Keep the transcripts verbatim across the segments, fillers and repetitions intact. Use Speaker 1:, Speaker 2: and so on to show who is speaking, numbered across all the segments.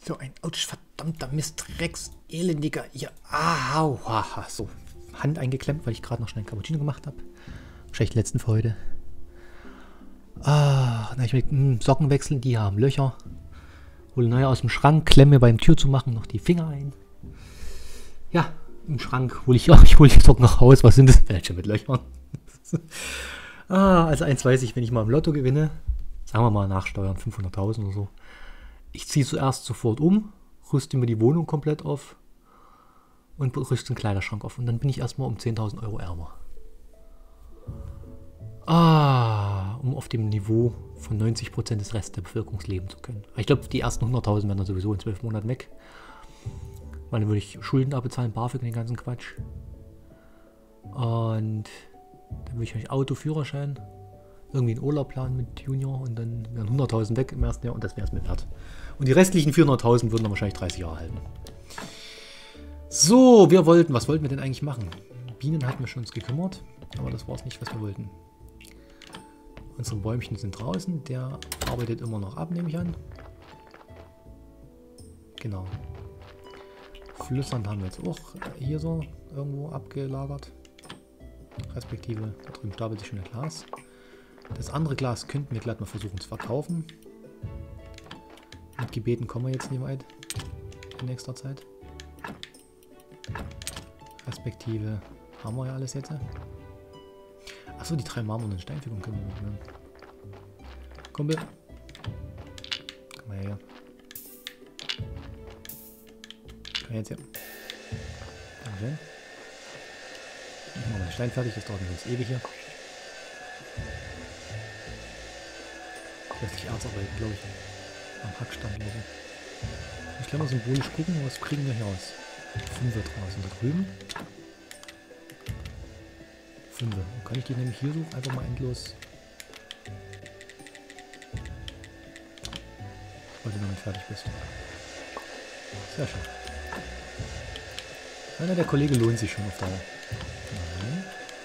Speaker 1: So ein Autsch, verdammter Mist, Rex, elendiger. Ja, ah, aua, so. Hand eingeklemmt, weil ich gerade noch schnell einen Cappuccino gemacht habe. Wahrscheinlich den letzten für heute. Ah, dann ich mit mh, Socken wechseln, die haben Löcher. Hole neue aus dem Schrank, klemme beim Tür zu machen noch die Finger ein. Ja, im Schrank hole ich, oh, ich hole die Socken noch raus. Was sind das? Welche mit Löchern? ah, also eins weiß ich, wenn ich mal im Lotto gewinne, sagen wir mal nachsteuern, fünfhunderttausend oder so. Ich ziehe zuerst sofort um, rüste mir die Wohnung komplett auf und rüste den Kleiderschrank auf. Und dann bin ich erstmal um zehntausend Euro ärmer. Ah, um auf dem Niveau von neunzig Prozent des Restes der Bevölkerung leben zu können. Ich glaube, die ersten hunderttausend werden dann sowieso in zwölf Monaten weg. Weil dann würde ich Schulden abbezahlen, BAföG und den ganzen Quatsch. Und dann würde ich wahrscheinlich Auto, Führerschein, irgendwie einen Urlaub planen mit Junior und dann wären hunderttausend weg im ersten Jahr und das wäre es mir wert. Und die restlichen vierhunderttausend würden dann wahrscheinlich dreißig Jahre halten. So, wir wollten, was wollten wir denn eigentlich machen? Bienen hatten wir schon uns gekümmert, aber das war es nicht, was wir wollten. Unsere Bäumchen sind draußen, der arbeitet immer noch ab, nehme ich an. Genau. Flüssern haben wir jetzt auch hier so irgendwo abgelagert. Respektive, da drüben stapelt sich schon ein Glas. Das andere Glas könnten wir glatt mal versuchen zu verkaufen. Mit Gebeten kommen wir jetzt nicht weit in nächster Zeit. Respektive haben wir ja alles jetzt. Achso, die drei marmornen Steinfiguren können wir mitnehmen. Kumpel. Komm mal her. Komm jetzt her. Dankeschön. Ich mache mal den Stein fertig, das dauert mir jetzt ewig hier. Lässt sich Erz arbeiten, glaube ich. Am Hackstand oder so. Ich kann mal symbolisch gucken, was kriegen wir hier aus. Fünf wird draußen da drüben. Fünf. Dann kann ich die nämlich hier so einfach mal endlos. Weil du damit fertig bist. Sehr schön. Einer der Kollege lohnt sich schon auf Dauer. Nein.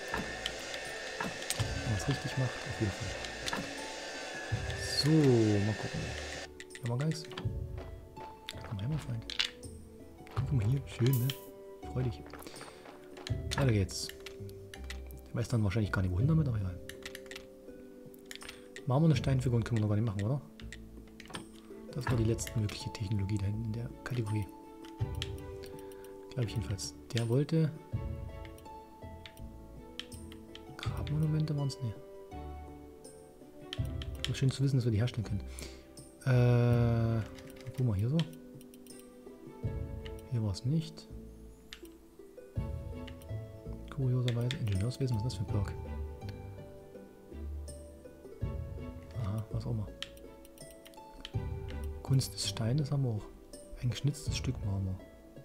Speaker 1: Wenn man es richtig macht, auf jeden Fall. So, mal gucken. Haben wir gar nichts? Komm mal her, mein Freund. Guck mal hier, schön, ne? Freu dich. Weiter geht's. Ich weiß dann wahrscheinlich gar nicht, wohin damit, aber egal. Marmorne Steinfiguren können wir noch gar nicht machen, oder? Das war die letzte mögliche Technologie da hinten in der Kategorie. Glaube ich jedenfalls. Der wollte... Grabmonumente waren es? Ne. Ist schön zu wissen, dass wir die herstellen können. Äh, guck mal hier so. Hier war es nicht. Kurioserweise. Ingenieurswesen, was ist das für ein Perk? Aha, was auch immer. Kunst des Steines haben wir auch. Ein geschnitztes Stück Marmor.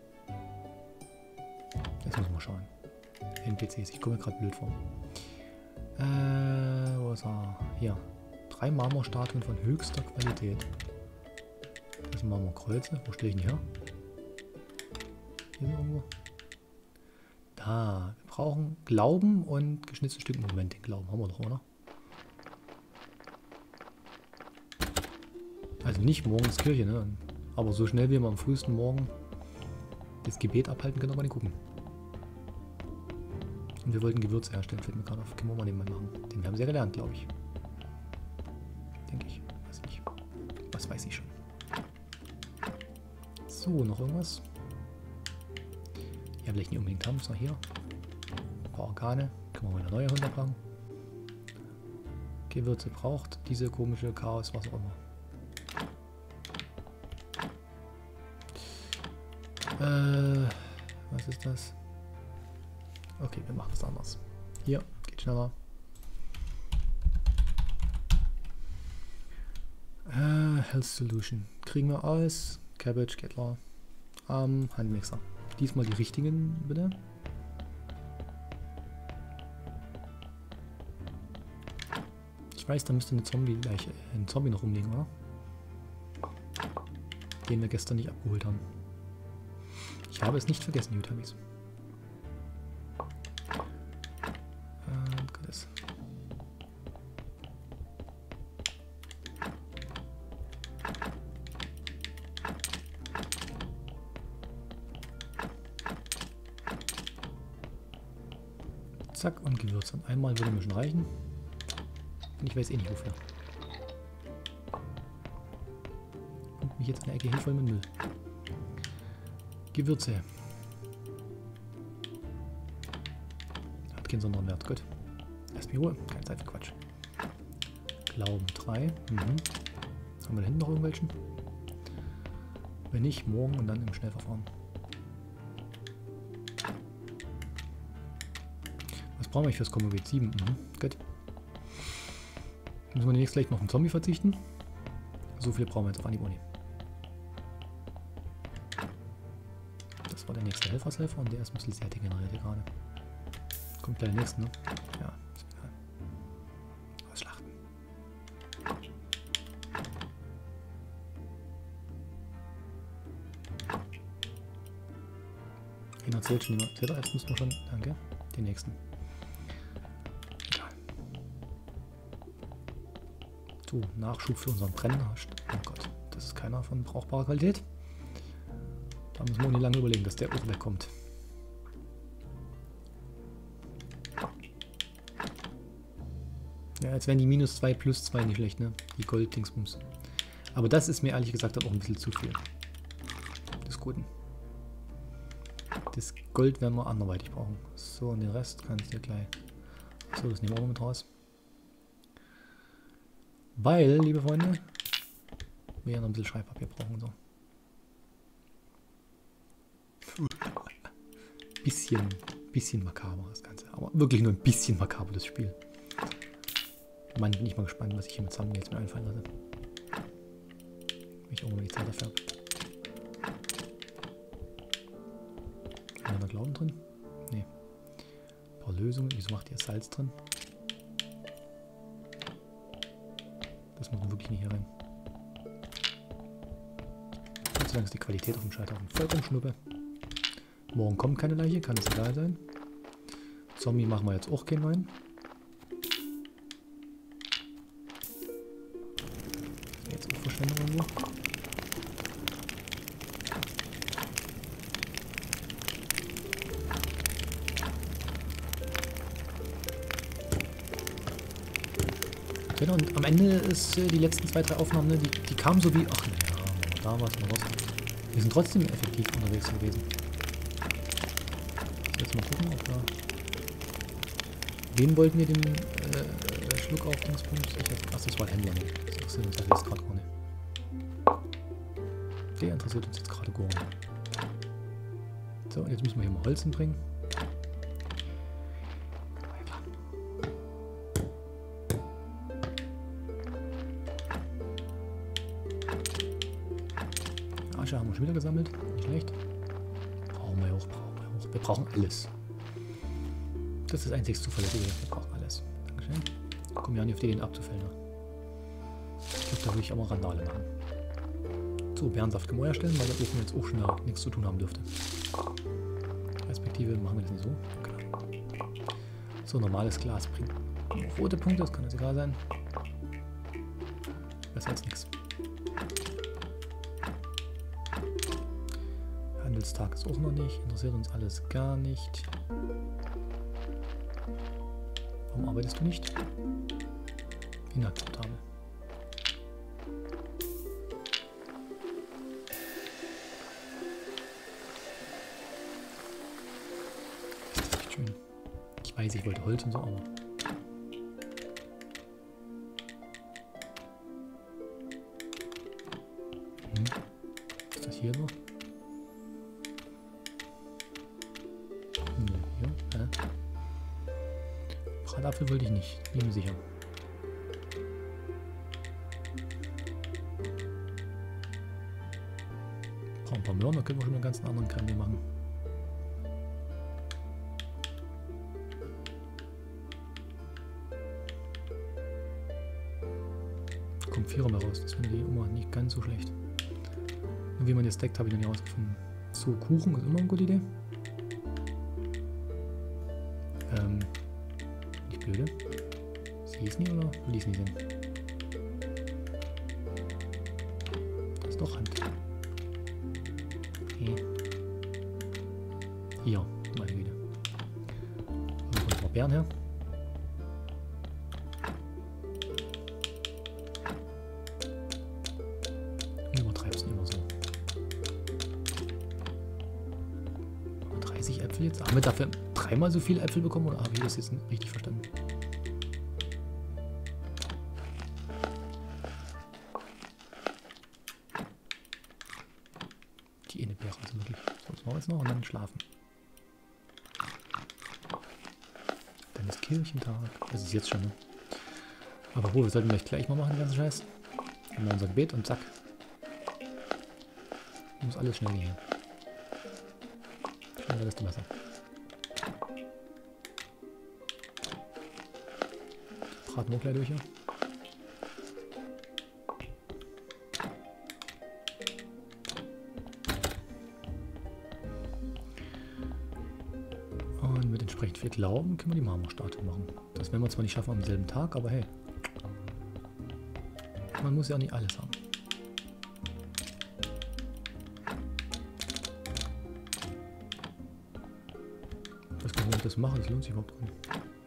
Speaker 1: Jetzt müssen wir schauen. N P Cs, ich komme mir gerade blöd vor. Äh, wo ist er? Hier. Drei Marmorstatuen von höchster Qualität. Das sind Marmorkreuze. Wo stehe ich denn hier? Hier irgendwo. Da. Wir brauchen Glauben und geschnitzte Stück. Moment, den Glauben haben wir doch, oder? Also nicht morgens Kirche, ne? Aber so schnell wie wir am frühesten Morgen das Gebet abhalten können, wir mal den gucken. Und wir wollten Gewürze herstellen, fällt mir gerade auf. Können wir mal den mal machen. Den haben sie ja gelernt, glaube ich. Denke ich. Weiß nicht. Was weiß ich schon. So, noch irgendwas? Ja, vielleicht nicht unbedingt haben. Ist noch hier. Ein paar Organe. Können wir mal eine neue runterpacken. Gewürze braucht diese komische Chaos, was auch immer. Äh, was ist das? Okay, wir machen es anders. Hier, geht schneller. Äh, Health Solution. Kriegen wir alles. Cabbage, geht klar. Ähm, Handmixer. Diesmal die richtigen, bitte. Ich weiß, da müsste eine Zombie gleich, äh, ein Zombie noch rumliegen, oder? Den wir gestern nicht abgeholt haben. Ich habe es nicht vergessen, gut habe ich es. Zack, und Gewürze. Und einmal würde mir schon reichen. Und ich weiß eh nicht wofür. Und mich jetzt an der Ecke hin voll mit Müll. Gewürze. Hat keinen besonderen Wert. Gut. Lass mich Ruhe. Keine Zeit für Quatsch. Glauben drei. Mhm. Haben wir da hinten noch irgendwelchen? Wenn nicht, morgen und dann im Schnellverfahren. Was brauchen wir fürs Komovid? sieben. Mhm. Gut. Müssen wir demnächst gleich noch auf einen Zombie verzichten. So viel brauchen wir jetzt auf Anhieb nicht. Das war der nächste Helfershelfer und der ist ein bisschen sehr degeneriert hier gerade. Kommt gleich der nächste, ne? Ja, ist egal. Ausschlachten. Den erzählt schon jemand. Seht ihr, jetzt müssen wir schon. Danke. Den nächsten. Egal. So, Nachschub für unseren Brenner. Oh Gott, das ist keiner von brauchbarer Qualität. Da müssen wir nicht lange überlegen, dass der auch wegkommt. Ja, jetzt wären die minus zwei plus zwei nicht schlecht, ne? Die Gold-Dingsbums. Aber das ist mir ehrlich gesagt auch ein bisschen zu viel. Des Guten. Das Gold werden wir anderweitig brauchen. So, und den Rest kannst du gleich. So, das nehmen wir auch mit raus. Weil, liebe Freunde, wir ja noch ein bisschen Schreibpapier brauchen. So. Bisschen, bisschen makaber das Ganze. Aber wirklich nur ein bisschen makaber das Spiel. Mann, bin ich mal gespannt, was ich hier mit Zombie jetzt mir einfallen lasse. Wenn ich irgendwann die Zeit dafür habe. Haben wir Glauben drin? Nee. Ein paar Lösungen. Wieso macht ihr Salz drin? Das muss man wirklich nicht hier rein. Und solange ist die Qualität auf dem Scheiterhaufen vollkommen schnuppe. Morgen kommt keine Leiche, kann es egal sein. Zombie machen wir jetzt auch keinen neuen. Jetzt auch Verschwendung irgendwo. Genau, und am Ende ist äh, die letzten zwei, drei Aufnahmen, ne, die, die kamen so wie, ach ja, da war es mal was. Wir sind trotzdem effektiv unterwegs gewesen. Jetzt mal gucken, ob wir... Wen wollten wir den äh, Schluck auf Dingsbums? Ich jetzt, ach, das war Händler, ne? Das interessiert uns jetzt gerade gar nicht. Der interessiert uns jetzt gerade gar nicht. So, und jetzt müssen wir hier mal Holz hinbringen. Asche haben wir schon wieder gesammelt. Nicht schlecht. Brauchen wir auch, brauchen wir auch. Wir brauchen alles. Das ist das einzig Zuverlässige. Wir brauchen alles. Dankeschön. Kommen ja nicht auf die Ideen abzufällen. Ne? Ich glaube, da würde ich auch mal Randale machen. So, Bärensaft Gemäuer stellen, weil der Ofen jetzt auch schon da nichts zu tun haben dürfte. Respektive machen wir das nicht so. Okay. So, normales Glas bringt rote Punkte, das kann jetzt egal sein. Besser als nichts. Handelstag ist auch noch nicht, interessiert uns alles gar nicht. Warum arbeitest du nicht? Inakzeptabel. Ist das nicht schön? Ich weiß, ich wollte Holz und so, aber... Hm. Ist das hier so? Bratapfel wollte ich nicht, bin mir sicher. Brauchen ein paar Möhren, da können wir schon einen ganz anderen Krempel machen. Kommt Vierer mehr raus, das finde ich immer nicht ganz so schlecht. Und wie man jetzt deckt, habe ich noch nicht rausgefunden. So, Kuchen ist immer eine gute Idee. Ähm... Blöde. Sie ist nie oder will ich es nicht sehen? Das ist doch Hand. Okay. Hier, meine Güte. Beeren her. Du übertreibst immer so. dreißig Äpfel jetzt? Haben wir dafür dreimal so viele Äpfel bekommen oder habe ich das jetzt nicht richtig verstanden? Die eine Beere, also wirklich. So, das machen wir jetzt noch und dann schlafen. Dann ist Kirchentag. Das ist jetzt schon, ne? Aber wo, wir sollten vielleicht gleich mal machen, den ganzen Scheiß. Haben wir unser Gebet und zack. Muss alles schnell gehen. Schneller, desto besser. Braten wir gleich durch hier. Und mit entsprechend viel Glauben können wir die Marmorstatue machen. Das werden wir zwar nicht schaffen am selben Tag, aber hey. Man muss ja nicht alles haben. Was kann man das machen? Das lohnt sich überhaupt nicht.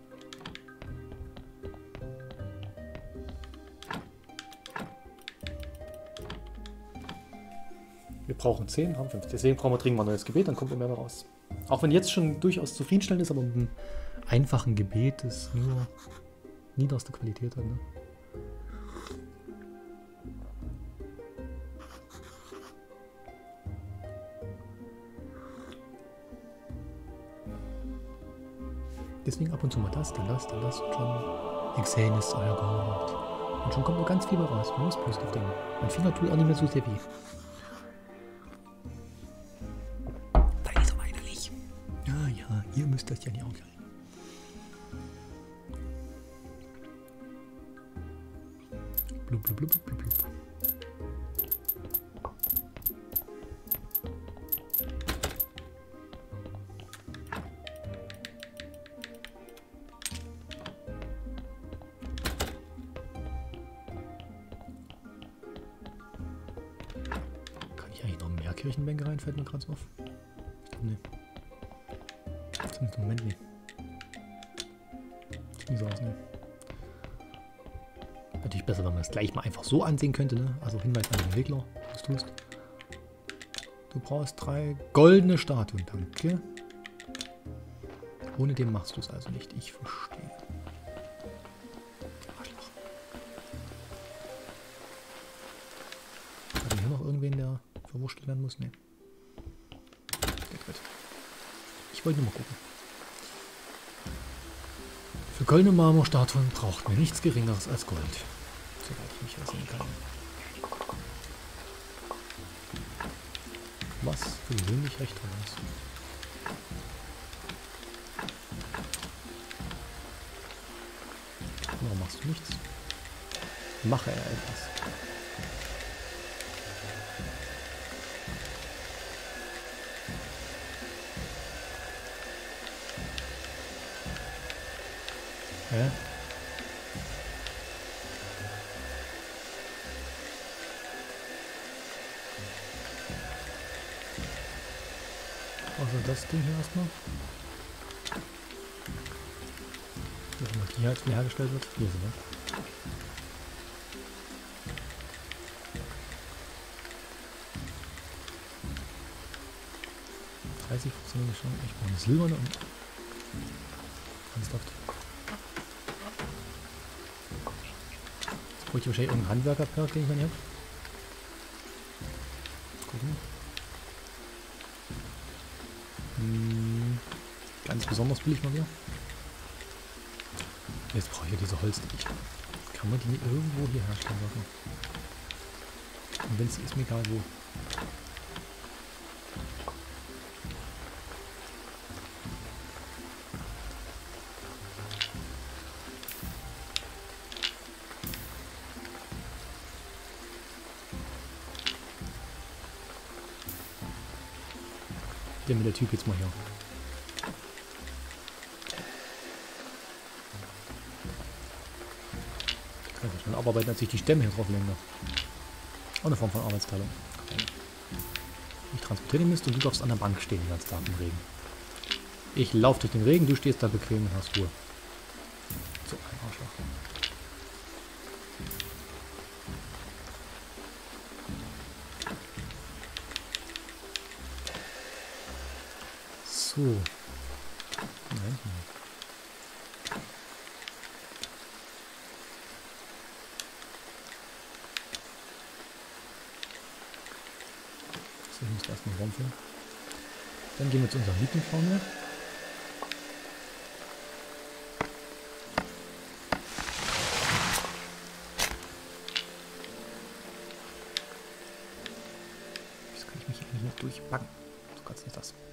Speaker 1: Wir brauchen zehn, haben fünf. Deswegen brauchen wir dringend mal ein neues Gebet, dann kommt immer mehr raus. Auch wenn jetzt schon durchaus zufriedenstellend ist, aber mit einem einfachen Gebet ist nur niederste Qualität hat. Ne? Deswegen ab und zu mal das, dann das, dann das und schon Exen ist euer Gott. Und schon kommt noch ganz viel raus. Man muss positiv denken. Mein Finger tut auch nicht mehr so sehr weh. Das ist so weinerlich. Ja, ja, ihr müsst das ja nicht auch sein. Blub, blub, blub, blub, blub. Kirchenbänke rein, fällt mir gerade so auf. Ich glaube nicht. Zumindest im Moment nicht. Sieht nicht so aus, ne? Natürlich besser, wenn man es gleich mal einfach so ansehen könnte, ne? Also Hinweis an den Entwickler, was du tust. Du brauchst drei goldene Statuen, danke. Ohne den machst du es also nicht, ich verstehe. Arschloch. Hat hier noch irgendwen, der verwurschtelt werden muss? Ne. Geht gut. Ich wollte nur mal gucken. Für goldene Marmorstatuen braucht man nichts Geringeres als Gold. Soweit ich mich erinnern kann. Was für gewöhnlich recht dran ist. Warum machst du nichts? Mache er etwas. Hä? Also das Ding hier erstmal. Wie auch immer die jetzt wieder hergestellt wird. Hier ist sie, ne? dreißig Prozent schon. Ich brauche eine silberne und ernsthaft. Jetzt brauche ich wahrscheinlich irgendeinen Handwerker-Perk, den ich noch nicht habe. Gucken. Hm, ganz besonders billig mal wieder. Jetzt brauche ich ja diese Holzdecke. Kann man die nicht irgendwo hier herstellen lassen? Und wenn es ist mir egal wo. Der mit der Typ jetzt mal hier. Kann ich schon abarbeiten, als ich die Stämme hier drauf lenke. Auch eine Form von Arbeitsteilung. Ich transportiere den Mist und du darfst an der Bank stehen den ganzen Tag im Regen. Ich laufe durch den Regen, du stehst da bequem und hast Ruhe. So ein Arschloch. So. Nein. So, ich muss erstmal rumfüllen. Dann gehen wir zu unserem Lieblingsformel. Jetzt kann ich mich hier nicht durchbacken. So ganz nicht das.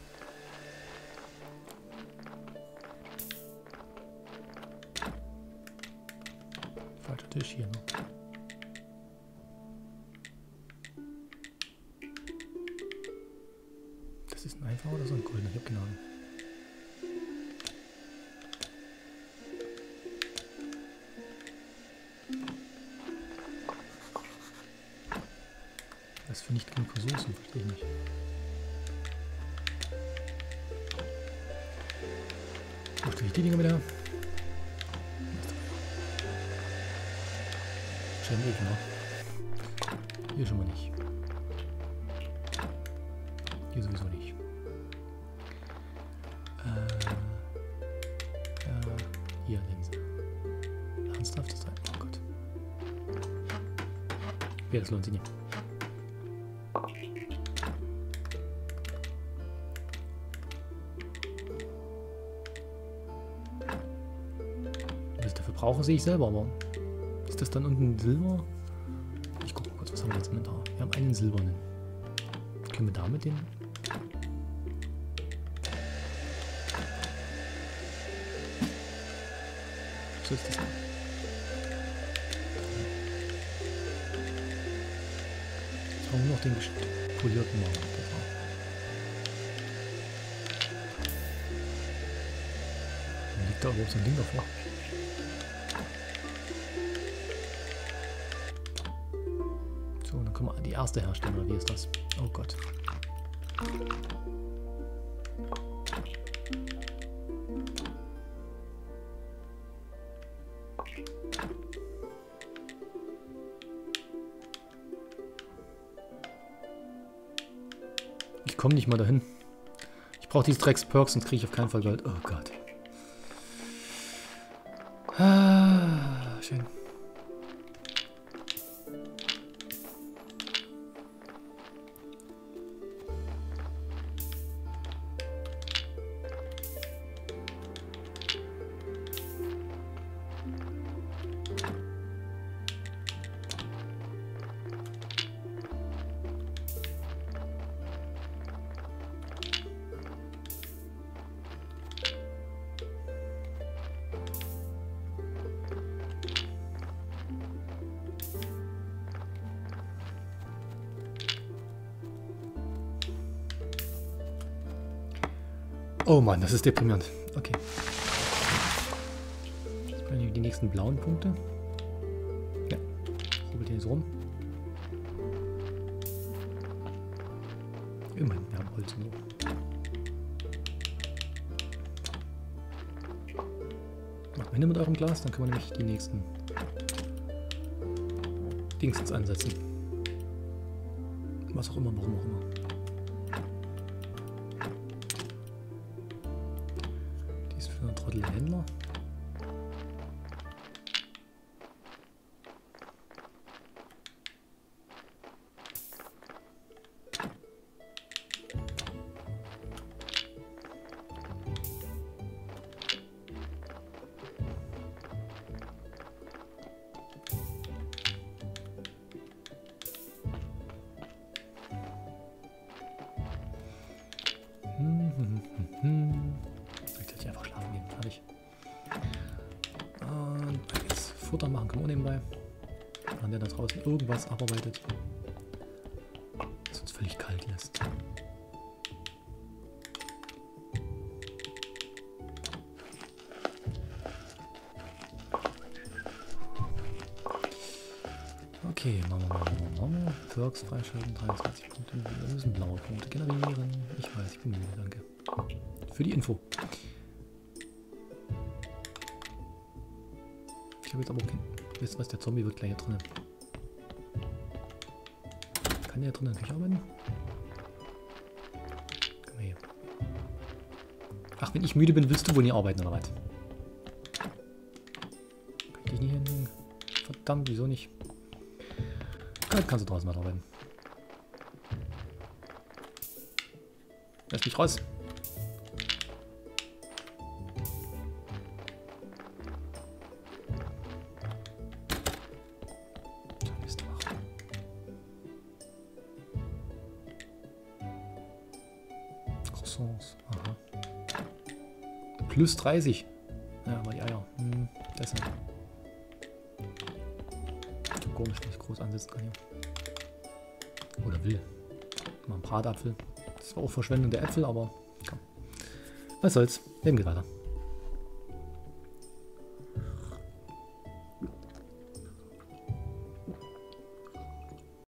Speaker 1: Falscher Tisch hier, ne? Das ist ein einfacher oder so ein goldener? Ich hab keine Ahnung. Was für nicht genug Soßen, verstehe ich nicht. Wo stelle ich die Dinger wieder? Schön eben noch. Hier schon mal nicht. Hier sowieso nicht. Äh, äh, hier Linse. Ernsthaft das sein? Oh Gott. Ja, das lohnt sich nicht. Was ich dafür brauche, sehe ich selber, aber ist das dann unten Silber? Ich gucke mal kurz, was haben wir jetzt im Inventar? Wir haben einen silbernen. Können wir damit den... So ist das. Jetzt brauchen wir noch den polierten Marmor. Liegt da überhaupt so ein Ding davor? So, dann können wir die erste herstellen, oder wie ist das? Oh Gott. Ich komme nicht mal dahin. Ich brauche diese Drecks-Perks, sonst kriege ich auf keinen Fall Gold. Oh Gott. Ah, schön. Oh Mann, das ist deprimierend. Okay. Jetzt brauchen wir die nächsten blauen Punkte. Ja. Rubbelt hier so rum. Immerhin, wir haben Holz nur. Macht Ende mit eurem Glas, dann können wir nämlich die nächsten Dingsens ansetzen. Was auch immer, warum auch immer. Händler. Hm, hm, hm, hm. Ich hätte einfach schlafen gehen, fertig. Und jetzt Futter machen können wir nebenbei. Wenn der da draußen irgendwas abarbeitet, das uns völlig kalt lässt. Okay, machen wir mal, machen wir mal, machen wir. Perks freischalten, dreiundzwanzig Punkte. Wir müssen blaue Punkte generieren. Ich weiß, ich bin müde, danke. Für die Info. Ich habe jetzt aber kein... Wisst ihr was, der Zombie wird gleich hier drinnen. Kann der hier drinnen in der Küche arbeiten? Komm mal hier. Ach, wenn ich müde bin, willst du wohl nie arbeiten, oder was? Kann ich dich nicht hinlegen? Verdammt, wieso nicht? Kann, kannst du draußen mal arbeiten. Lass mich raus. Da bist du auch. Croissants. Aha. Plus dreißig. Ja, aber die Eier. Hm, deshalb. So komisch, nicht groß ansetzen kann hier. Oder will. Mal einen Bratapfel. Das war auch Verschwendung der Äpfel, aber komm. Was soll's. Leben geht weiter.